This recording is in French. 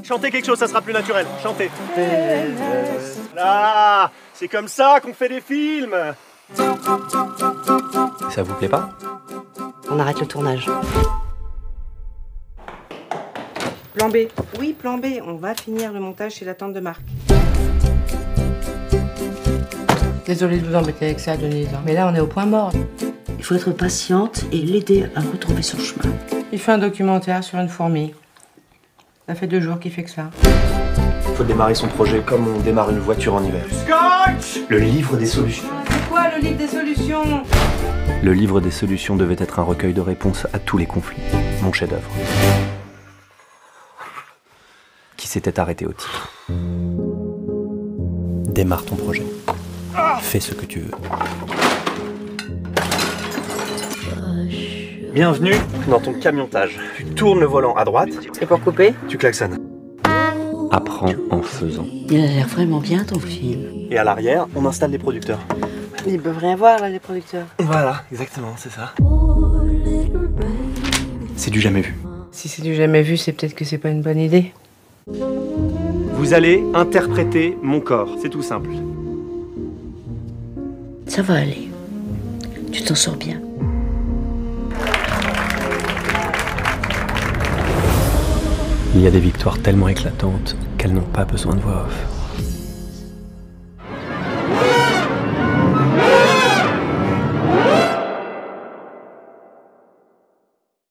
Chantez quelque chose, ça sera plus naturel. Chantez. Là, c'est comme ça qu'on fait des films. Ça vous plaît pas? On arrête le tournage. Plan B. Oui, plan B. On va finir le montage chez la tante de Marc. Désolée de vous embêter avec ça, Denise. Mais là, on est au point mort. Il faut être patiente et l'aider à retrouver son chemin. Il fait un documentaire sur une fourmi. Ça fait 2 jours qu'il fait que ça. Il faut démarrer son projet comme on démarre une voiture en hiver. Scotch! Le livre des solutions. C'est quoi le livre des solutions? Le livre des solutions devait être un recueil de réponses à tous les conflits. Mon chef-d'œuvre. Qui s'était arrêté au titre. Démarre ton projet. Fais ce que tu veux. Bienvenue dans ton camiontage. Tu tournes le volant à droite, C'est pour couper? tu klaxonnes. Apprends en faisant. Il a l'air vraiment bien ton film. Et à l'arrière, on installe les producteurs. Ils peuvent rien voir, là, les producteurs. Voilà, exactement, c'est ça. C'est du jamais vu. Si c'est du jamais vu, c'est peut-être que c'est pas une bonne idée. Vous allez interpréter mon corps, c'est tout simple. Ça va aller. Tu t'en sors bien. Il y a des victoires tellement éclatantes qu'elles n'ont pas besoin de voix off.